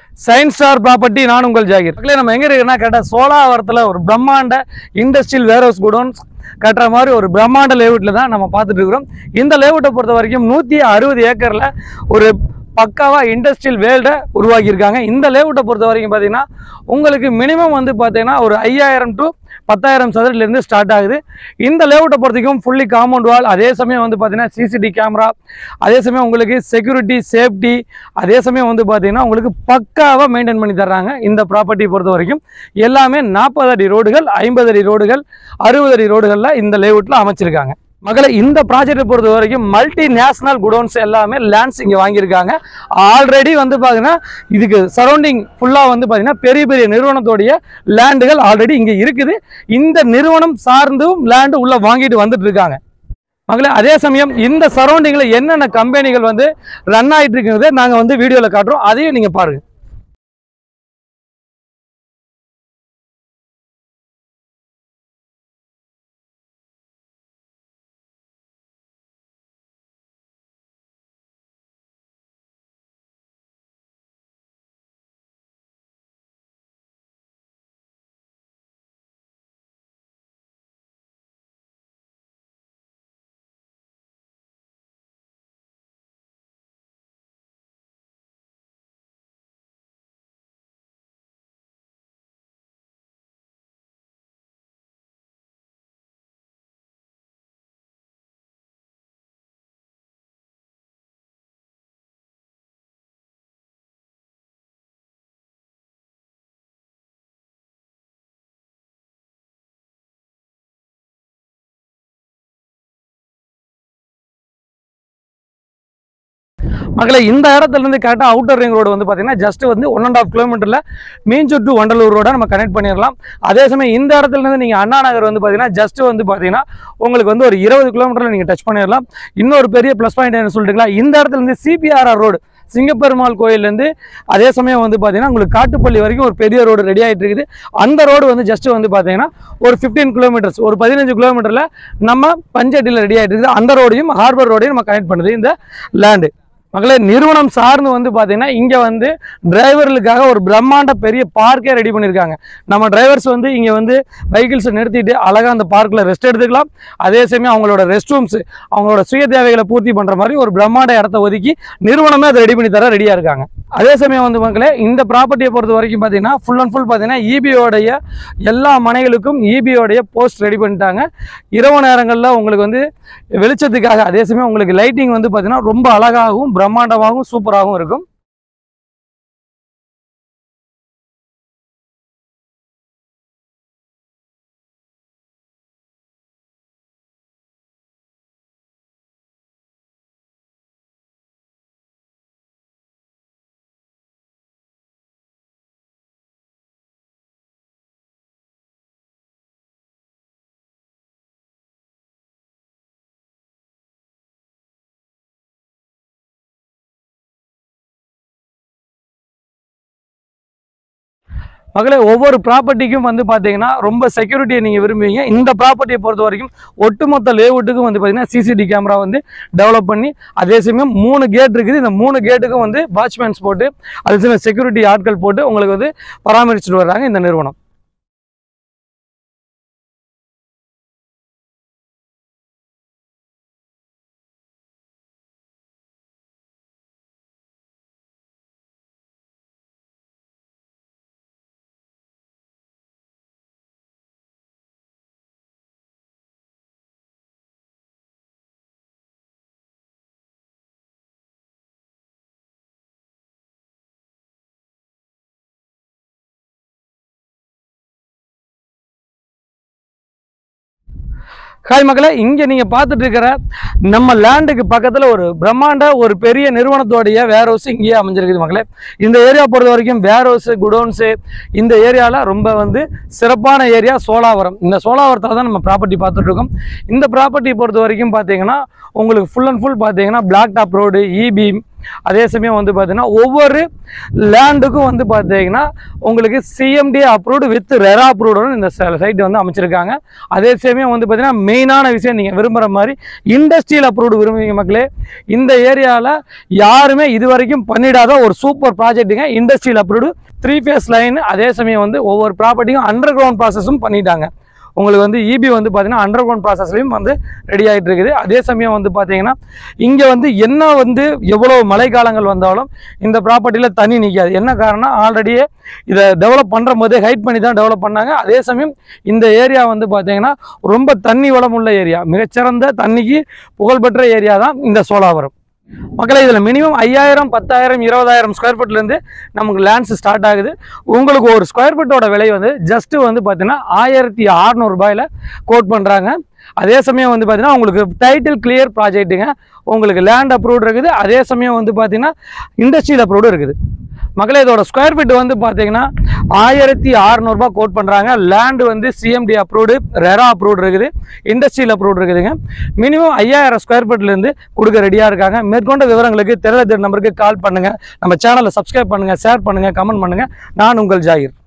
Science star property. நான் உங்கள் ஜாகிர். நம்ம எங்க இருக்குன்னா கரெக்டாக சோலாவரத்தில் ஒரு பிரம்மாண்ட இண்டஸ்ட்ரியல் வேர்ஹவுஸ் குடோன்ஸ் கட்டுற மாதிரி ஒரு பிரம்மாண்ட லேஅவுட்டில் தான் நம்ம பார்த்துட்டு இருக்கிறோம். இந்த லேஅவுட்டை பொறுத்த வரைக்கும் 160 ஏக்கரில் ஒரு பக்காவா இண்டஸ்ட்ரியல் வேல்டை உருவாக்கியிருக்காங்க. இந்த லேஅவுட்டை பொறுத்த வரைக்கும் பார்த்தீங்கன்னா உங்களுக்கு மினிமம் வந்து பார்த்தீங்கன்னா ஒரு 5000 to 10,000 சதுரத்திலிருந்து ஸ்டார்ட் ஆகுது. இந்த லேஅவுட்டை பொறுத்தவரைக்கும் ஃபுல்லி காம்பவுண்ட் வால், அதே சமயம் வந்து பார்த்தீங்கன்னா சிசிடிவி கேமரா, அதே சமயம் உங்களுக்கு செக்யூரிட்டி சேஃப்டி, அதே சமயம் வந்து பார்த்தீங்கன்னா உங்களுக்கு பக்காவாக மெயின்டைன் பண்ணி தர்றாங்க. இந்த ப்ராப்பர்ட்டியை பொறுத்த வரைக்கும் எல்லாமே 40 அடி ரோடுகள், 50 அடி ரோடுகள், 60 அடி ரோடுகளில் இந்த லேஅவுட்டில் அமைச்சிருக்காங்க. மக்களை இந்த ப்ராஜெக்டை பொறுத்த வரைக்கும் மல்டி நேஷனல் குடோன்ஸ் எல்லாமே லேண்ட்ஸ் இங்கே வாங்கியிருக்காங்க. ஆல்ரெடி வந்து பார்த்தீங்கன்னா இதுக்கு சரௌண்டிங் ஃபுல்லாக வந்து பார்த்தீங்கன்னா பெரிய பெரிய நிறுவனத்தோடைய லேண்டுகள் ஆல்ரெடி இங்கே இருக்குது. இந்த நிறுவனம் சார்ந்தும் லேண்டு உள்ளே வாங்கிட்டு வந்துட்டு இருக்காங்க. மக்களை அதே சமயம் இந்த சரௌண்டிங்கில் என்னென்ன கம்பெனிகள் வந்து ரன் ஆகிட்டு இருக்குங்கிறத நாங்கள் வந்து வீடியோவில் காட்டுறோம், அதையும் நீங்கள் பாருங்கள். மக்களை இந்த இடத்துல இருந்து கரெக்டாக அவுட்டர் ரிங் ரோடு வந்து பார்த்தீங்கன்னா ஜஸ்ட் வந்து 1.5 கிலோமீட்டரில் மீஞ்சூர் டு வண்டலூர் ரோட நம்ம கனெக்ட் பண்ணிடலாம். அதே சமயம் இந்த இடத்துல இருந்து நீங்கள் அண்ணா நகர் வந்து பார்த்தீங்கன்னா ஜஸ்ட் வந்து பார்த்தீங்கன்னா உங்களுக்கு வந்து ஒரு 20 கிலோமீட்டரில் நீங்கள் டச் பண்ணிடலாம். இன்னொரு பெரிய ப்ளஸ் பாயிண்ட் என்ன சொல்லிட்டுங்களா, இந்த இடத்துல இருந்து சிபிஆர்ஆர் ரோடு சிங்கப்பெருமாள் கோயிலேருந்து அதே சமயம் வந்து பார்த்தீங்கன்னா உங்களுக்கு காட்டுப்பள்ளி வரைக்கும் ஒரு பெரிய ரோடு ரெடி ஆகிட்டு இருக்குது. அந்த ரோடு வந்து ஜஸ்ட் வந்து பார்த்தீங்கன்னா ஒரு 15 கிலோமீட்டர்ஸ், ஒரு 15 கிலோமீட்டரில் நம்ம பஞ்சட்டியில் ரெடி ஆகிட்டு இருக்குது. அந்த ரோடையும் ஹார்பர் ரோடையும் நம்ம கனெக்ட் பண்ணுது இந்த லேண்டு. மக்களை நிறுவனம் சார்ந்து வந்து பார்த்தீங்கன்னா இங்கே வந்து டிரைவர்களுக்காக ஒரு பிரம்மாண்ட பெரிய பார்க்கே ரெடி பண்ணியிருக்காங்க. நம்ம டிரைவர்ஸ் வந்து இங்கே வந்து வெஹிக்கிள்ஸை நிறுத்திட்டு அழகாக அந்த பார்க்கில் ரெஸ்ட் எடுத்துக்கலாம். அதே சமயம் அவங்களோட ரெஸ்ட் ரூம்ஸ், அவங்களோட சுய தேவைகளை பூர்த்தி பண்ணுற மாதிரி ஒரு பிரம்மாண்ட இடத்த ஒதுக்கி நிறுவனமே அதை ரெடி பண்ணி தர ரெடியாக இருக்காங்க. அதே சமயம் வந்து மக்களே இந்த ப்ராப்பர்ட்டியை பொறுத்த வரைக்கும் பார்த்தீங்கன்னா ஃபுல் அண்ட் ஃபுல் பார்த்தீங்கன்னா இபியோடைய எல்லா மனைகளுக்கும் இபியோடைய போஸ்ட் ரெடி பண்ணிட்டாங்க. இரவு நேரங்களில் உங்களுக்கு வந்து வெளிச்சத்துக்காக, அதே சமயம் உங்களுக்கு லைட்டிங் வந்து பார்த்தீங்கன்னா ரொம்ப அழகாகவும் பிரம்மாண்டமாகவும் சூப்பராகவும் இருக்கும். மகளே ஒவ்வொரு ப்ராப்பர்ட்டிக்கும் வந்து பார்த்தீங்கன்னா ரொம்ப செக்யூரிட்டியை நீங்கள் விரும்புவீங்க. இந்த ப்ராப்பர்ட்டியை பொறுத்த வரைக்கும் ஒட்டுமொத்த லேஅவுட்டுக்கும் வந்து பார்த்தீங்கன்னா சிசிடிவி கேமரா வந்து டெவலப் பண்ணி, அதே சமயம் 3 கேட் இருக்குது. இந்த 3 கேட்டுக்கும் வந்து வாட்ச்மேன்ஸ் போட்டு, அதே சமயம் செக்யூரிட்டி ஆட்கள் போட்டு உங்களுக்கு வந்து பராமரிச்சுட்டு வர்றாங்க இந்த நிறுவனம். ஹாய் மக்களே, இங்கே நீங்கள் பார்த்துட்டு இருக்கிற நம்ம லேண்டுக்கு பக்கத்தில் ஒரு பிரம்மாண்ட ஒரு பெரிய நிறுவனத்தோடைய வேர்ஹவுஸ் இங்கேயே அமைஞ்சிருக்குது மக்களே. இந்த ஏரியா பொறுத்த வரைக்கும் வேர்ஹவுஸு, குடோன்ஸு, இந்த ஏரியாவில் ரொம்ப வந்து சிறப்பான ஏரியா சோலாவரம். இந்த சோலாவரத்தில் தான் நம்ம ப்ராப்பர்ட்டி பார்த்துட்ருக்கோம். இந்த ப்ராப்பர்ட்டி பொறுத்த வரைக்கும் பார்த்தீங்கன்னா உங்களுக்கு ஃபுல் அண்ட் ஃபுல் பார்த்தீங்கன்னா பிளாக் டாப் ரோடு, இபி, அதே சமயம் வந்து பார்த்தீங்கன்னா ஒவ்வொரு லேண்டுக்கும் வந்து பார்த்தீங்கன்னா உங்களுக்கு CMD approved with RERA approved இந்த சைட் வந்து அமைச்சிருக்காங்க. அதே சமயம் வந்து பார்த்தீங்கன்னா மெயினான விஷயம் நீங்கள் விரும்புகிற மாதிரி இண்டஸ்ட்ரியல் அப்ரூவ்டு விரும்புவீங்க மக்களே. இந்த ஏரியாவில் யாருமே இது வரைக்கும் பண்ணிடாத ஒரு சூப்பர் ப்ராஜெக்ட்டுங்க இண்டஸ்ட்ரியல் அப்ரூவ்டு 3 phase லைன். அதே சமயம் வந்து ஒவ்வொரு ப்ராப்பர்ட்டியும் அண்டர் கிரவுண்ட் ப்ராசஸும் பண்ணிட்டாங்க. உங்களுக்கு வந்து இபி வந்து பார்த்தீங்கன்னா அண்டர் கிரவுண்ட் ப்ராசஸ்லையும் வந்து ரெடி ஆகிட்டு இருக்குது. அதே சமயம் வந்து பார்த்தீங்கன்னா இங்கே வந்து என்ன வந்து எவ்வளோ மழைக்காலங்கள் வந்தாலும் இந்த ப்ராப்பர்ட்டியில் தண்ணி நிற்காது. என்ன காரணம், ஆல்ரெடியே இதை டெவலப் பண்ணுற போதே ஹைட் பண்ணி தான் டெவலப் பண்ணாங்க. அதே சமயம் இந்த ஏரியா வந்து பார்த்தீங்கன்னா ரொம்ப தண்ணி வளம் உள்ள ஏரியா, மிகச்சிறந்த தண்ணிக்கு புகழ்பெற்ற ஏரியா தான் இந்த சோழாவரம். மக்களை இதில் மினிமம் 5000, 10,000, 20,000 ஸ்கொயர் ஃபீட்லேருந்து நமக்கு லேண்ட்ஸ் ஸ்டார்ட் ஆகுது. உங்களுக்கு ஒரு ஸ்கொயர் ஃபீட்டோட விலை வந்து ஜஸ்ட்டு வந்து பார்த்தீங்கன்னா 1600 ரூபாயில் கோட் பண்ணுறாங்க. அதே சமயம் வந்து பார்த்தீங்கன்னா உங்களுக்கு டைட்டில் கிளியர் ப்ராஜெக்ட்டுங்க, உங்களுக்கு லேண்ட் அப்ரூவ்டு இருக்குது. அதே சமயம் வந்து பார்த்தீங்கன்னா இண்டஸ்ட்ரியல் அப்ரூவ்டு இருக்குது. மக்களே இதோட ஸ்கொயர் ஃபீட் வந்து பார்த்தீங்கன்னா 1600 ரூபாய் கோட் பண்ணுறாங்க. லேண்டு வந்து சிஎம்டி அப்ரூவ்டு, ரெரா அப்ரூவ்டு இருக்குது, இண்டஸ்ட்ரியல் அப்ரூவ்டு இருக்குதுங்க. மினிமம் 5000 ஸ்கொயர் ஃபீட்லேருந்து கொடுக்க ரெடியாக இருக்காங்க. மேற்கொண்ட விவரங்களுக்கு தெரியல நம்பருக்கு கால் பண்ணுங்கள். நம்ம சேனலை சப்ஸ்கிரைப் பண்ணுங்கள், ஷேர் பண்ணுங்கள், கமெண்ட் பண்ணுங்கள். நான் உங்கள் ஜாகிர்.